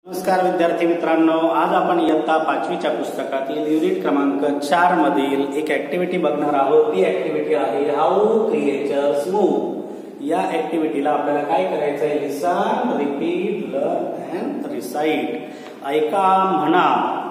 नमस्कार विद्यार्थी मित्रांनो, आज आपण इयत्ता 5वीच्या पुस्तकातील युनिट क्रमांक 4 मधील एक ऍक्टिव्हिटी बघणार आहोत। ती ऍक्टिव्हिटी आहे हाऊ क्रिएचर्स मूव्ह। या ऍक्टिव्हिटीला आपल्याला काय करायचं आहे? Listen, repeat, learn and recite. ऐका म्हणा,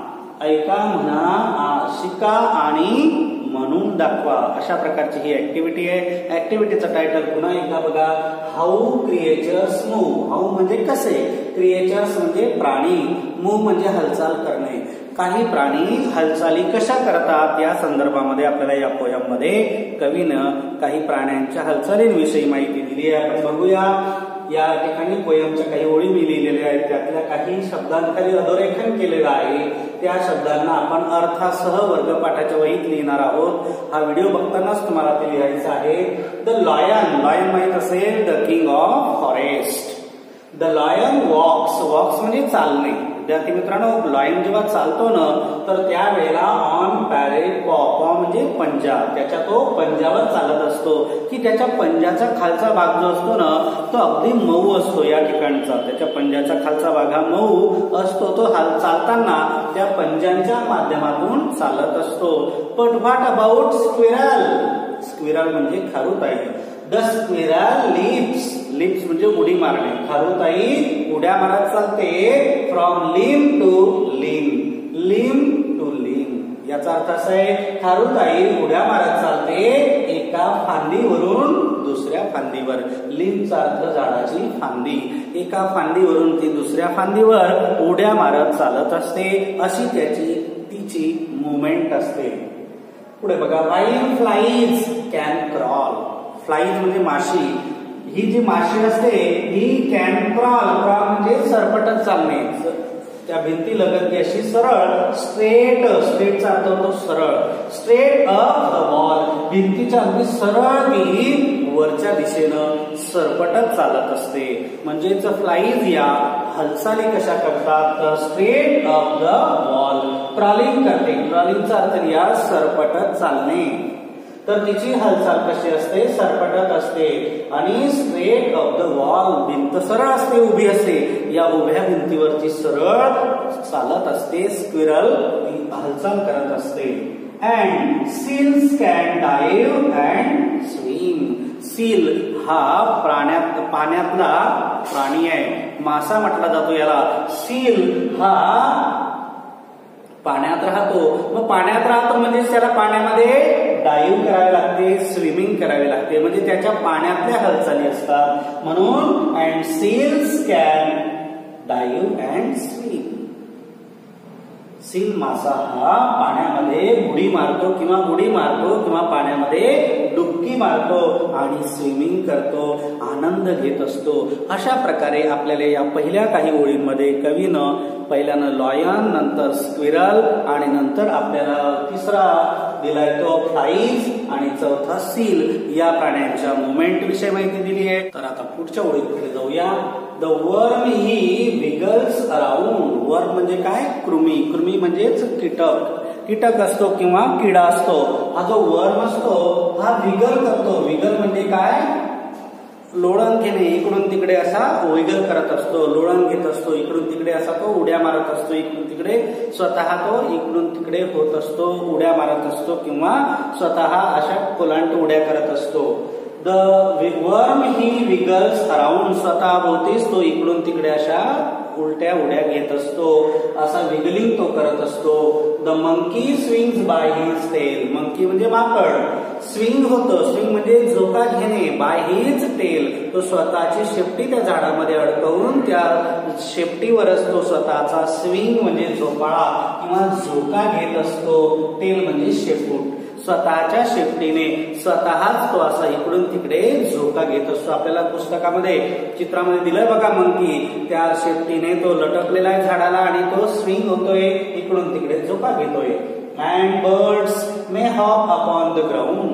शिका आणि म्हणून दाखवा, अशा प्रकारची ही ऍक्टिव्हिटी आहे। ऍक्टिव्हिटीचं टायटल पुन्हा एकदा बघा, हाऊ क्रिएचर्स मूव्ह। हाऊ म्हणजे कसे, क्रिएचर्स म्हणजे प्राणी, मूव्ह म्हणजे हालचाल करणे। काही प्राणी हालचाली कशा करतात या संदर्भामध्ये आपल्याला या पोयम मध्ये कवीनं काही प्राण्यांच्या हालचालींविषयी माहिती दिली आहे। आपण बघूया। या ठिकाणी पोयमच्या काही ओळी मी लिहिलेल्या आहेत, त्यातल्या काही शब्दांखाली अधोरेखन केलेलं आहे। त्या शब्दांना आपण अर्थासह वर्गपाठाच्या वहीत लिहिणार आहोत। हा व्हिडिओ बघतानाच तुम्हाला ते लिहायचं आहे। द लायन, लायन माहित असेल, the king of forest. The lion walks, walks म्हणजे चालणे। विद्यार्थी मित्रांनो, लायन जेव्हा चालतो ना तर त्यावेळेला ऑन पॅरेड पॉ, पॉ म्हणजे पंजा, त्याच्या तो पंजावर चालत असतो की त्याच्या पंजाचा खालचा भाग जो असतो ना तो अगदी मऊ असतो। या ठिकाणचा त्याच्या पंजाचा खालचा भाग हा मऊ असतो। तो चालताना त्या पंजांच्या माध्यमातून चालत असतो। But what about squirrel, squirrel म्हणजे खारुताई। द स्क्विरल लिप्स, लिप्स म्हणजे उडी मारणे। खारुताई उड्या मारत चालते फ्रॉम लिम टू लिम, लिम टू लिम। याचा अर्थ असा आहे, खारुताई उड्या मारत चालते एका फांदीवरून दुसऱ्या फांदीवर। लिमचा अर्थ झाडाची फांदी। एका फांदीवरून ती दुसऱ्या फांदीवर उड्या मारत चालत असते, अशी तिची मुवमेंट असते। पुढे बघा, while flies can crawl. Flies म्हणजे माशी। ही जी माशी असते ही कॅन क्रॉल, क्रॉल म्हणजे सरपटत चालणे, त्या भिंती लगत अशी सरळ, स्ट्रेट, स्ट्रेटचा अर्थ होतो सरळ, स्ट्रेट अप द वॉल, भिंतीच्या अगदी सरळ ती वरच्या दिशेनं सरपटत चालत असते। म्हणजेच फ्लाईज या हालचाली कशा करतात तर straight up the wall, crawling करते। क्रॉलिंगचा अर्थ या सरपटत चालणे। तर तिची हालचाल कशी असते, सरपटत असते आणि स्ट्रेट ऑफ द वॉल, भिंत सरळ असते, उभी असते, या उभ्या भिंतीवरती सरळ चालत असते। स्क्विरल हालचाल करत असते। And seals can dive and swim. Seal हा पाण्यातला प्राणी आहे, मासा म्हटला जातो याला। सील हा पाण्यात राहतो, मग पाण्यात राहतो म्हणजे त्याला पाण्यामध्ये डाइव्ह करावे लागते, स्विमिंग करावे लागते, म्हणजे त्याच्या पाण्यातल्या हालचाली असतात। म्हणून and seals can dive and swim. Seal मासा हा पाण्यामध्ये बुडी मारतो किंवा उडी मारतो किंवा पाण्यामध्ये डुबकी मारतो आणि स्विमिंग करतो, आनंद घेत असतो। अशा प्रकारे आपल्याला या पहिल्या काही ओळींमध्ये कवीनं पहिल्यानं लॉयन, नंतर स्क्विरल आणि नंतर आपल्याला तिसरा दिलाय तो फ्लाईज आणि चौथा सील या प्राण्यांच्या मुवमेंट विषयी माहिती दिली आहे। तर आता पुढच्या ओळीकडे जाऊया। The worm he विगल्स around. वर्म म्हणजे काय? कृमी। कृमी म्हणजेच कीटक, कीटक असतो किंवा किडा असतो। हा जो वर्म असतो हा विगल करतो। विगल म्हणजे काय? लोळण घेणे, इकडून तिकडे असा विगल करत असतो, लोळण घेत असतो, इकडून तिकडे असा तो उड्या मारत असतो, इकडून तिकडे स्वतः तो इकडून तिकडे होत असतो, उड्या मारत असतो किंवा स्वतः अशा कोलांट उड्या करत असतो। द वर्म ही विगल्स अराउंड, स्वतः भोवतीच तो इकडून तिकडे अशा उलट्या उड्या घेत असतो, असा विगलिंग तो करत असतो। The monkey swings by his tail. Monkey म्हणजे माकड, स्विंग होतो, स्विंग म्हणजे झोका घेणे, बाय हिज टेल, तो स्वतःची शेपटी त्या झाडामध्ये अडकवून त्या शेपटीवरच तो स्वतःचा स्विंग म्हणजे झोपाळा किंवा झोका घेत असतो। टेल म्हणजे शेपूट, स्वतःच्या शेपटीने स्वतःच तो असा इकडून तिकडे झोका घेत असतो। आपल्याला पुस्तकामध्ये चित्रामध्ये दिलंय बघा, मंकी त्या शेपटीने तो लटकलेला आहे झाडाला आणि तो स्विंग होतोय, इकडून तिकडे झोका घेतोय। And birds may hop upon the ground.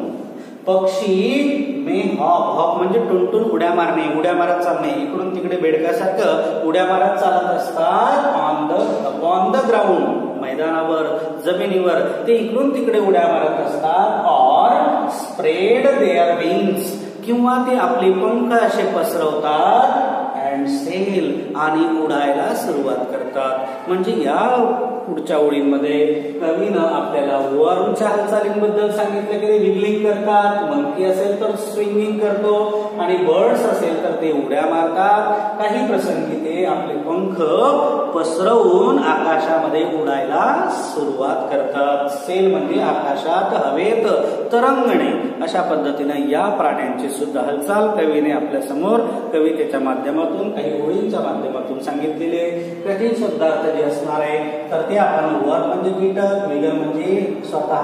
पक्षी मे हॉप, हॉप म्हणजे टुनटुन उड्या मारणे, उड्या मारत चालणे, इकडून तिकडे बेडकासारखं उड्या मारत चालत असतात। अपॉन द ग्राउंड, मैदानावर, जमिनीवर ते इकडून तिकडे उड्या मारत असतात। ऑर स्प्रेड देअर विंग्स, किंवा ते आपले पंख असे पसरवतात। अँड अँड सेल आणि उडायला सुरुवात करतात. म्हणजे या पुढच्या ओळींमध्ये कवीनं आपल्याला वरूनच्या हालचालींबद्दल सांगितलं की ते विग्लिंग करतात, मंकी असेल तर स्विंगिंग करतो आणि बर्ड्स असेल तर ते उड्या मारतात. काही प्रसंगी ते आपले पंख पसरवून आकाशामध्ये उडायला सुरुवात करतात. सेल म्हणजे आकाशात हवेत तरंगणे. अशा पद्धतीने या प्राण्यांची सुद्धा हालचाल कवीने आपल्या समोर कवितेच्या माध्यमातून काही ओळींच्या माध्यमातून सांगितलेले. कठीण शब्दार्थ जे असणार आहे तर ते आपण वर म्हणजे कीटक, विगर म्हणजे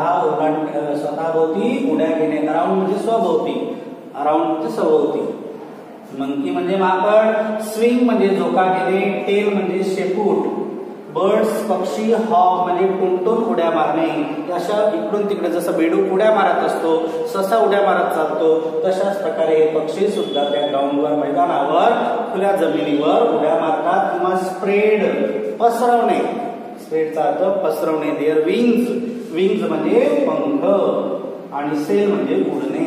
स्वतःभोवती उड्या घेणे, अराउंड म्हणजे स्वभोवती, अराउंड म्हणजे सभोवती, मंकी म्हणजे माकड, स्विंग म्हणजे झोका घेणे, टेल म्हणजे शेपूट, बर्ड्स पक्षी, हॉक म्हणजे टुनटुन उड्या मारणे. अशा इकडून तिकडे जसं बेडूक उड्या मारत असतो, ससा उड्या मारत चालतो, तशाच प्रकारे हे पक्षी सुद्धा त्या ग्राउंडवर मैदानावर खुल्या जमिनीवर उड्या मारतात. किंवा स्प्रेड पसरवणे, स्प्रेडचा अर्थ पसरवणे. देअर विंग्स, विंग्स म्हणजे पंख आणि सेल म्हणजे उडणे,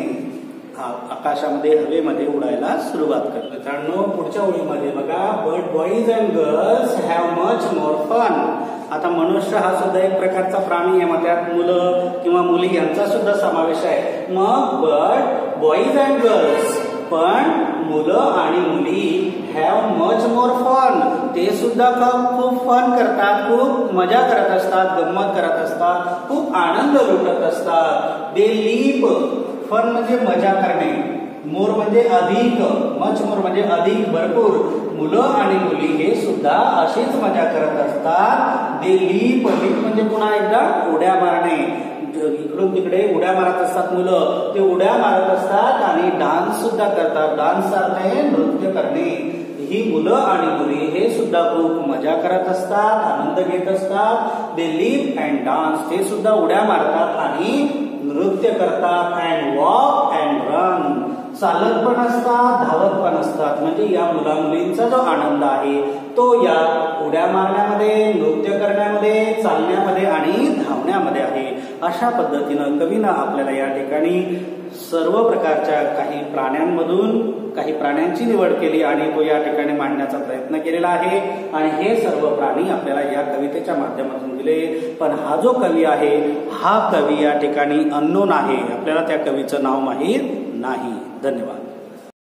आकाशामध्ये हवेमध्ये उडायला सुरुवात करतात. मित्रांनो पुढच्या ओळीमध्ये बघा, but boys and girls have much more fun. आता मनुष्य हा सुद्धा एक प्रकारचा प्राणी आहे, मग त्यात मुलं किंवा मुली यांचा सुद्धा समावेश आहे. मग बट बॉईज अँड गर्ल्स, पण मुलं आणि मुली हॅव मच मोर फन, ते सुद्धा खूप फन करतात, खूप मजा करत असतात, गंमत करत असतात, खूप आनंद लुटत असतात. दे लीप, फन म्हणजे मजा करणे, मोर म्हणजे अधिक, मच मोर म्हणजे अधिक भरपूर. मुलं आणि मुली हे सुद्धा अशीच मजा करत असतात. दे लीप, लीप म्हणजे पुन्हा एकदा उड्या मारणे, इकडून तिकडे उड्या मारत असतात मुलं, ते उड्या मारत असतात आणि डान्स सुद्धा करतात. डान्स अर्थ आहे नृत्य करणे. ही मुलं आणि मुली हे सुद्धा खूप मजा करत असतात, आनंद घेत असतात. दे लिव्ह अँड डान्स, ते सुद्धा उड्या मारतात आणि नृत्य करतात. अँड वॉक अँड रन, चालत पण असतात, धावत पण असतात. म्हणजे या मुला मुलींचा जो आनंद आहे तो या उड्या मारण्यामध्ये, नृत्य करण्यामध्ये, चालण्यामध्ये आणि धावण्यामध्ये आहे. अशा पद्धतीनं कवीनं आपल्याला या ठिकाणी सर्व प्रकारच्या काही प्राण्यांमधून काही प्राण्यांची निवड केली आणि तो या ठिकाणी मांडण्याचा प्रयत्न केलेला आहे. आणि हे सर्व प्राणी आपल्याला या कवितेच्या माध्यमातून दिले. पण हा जो कवी आहे हा कवी या ठिकाणी अननोन आहे, आपल्याला त्या कवीचं नाव माहीत नाही. धन्यवाद.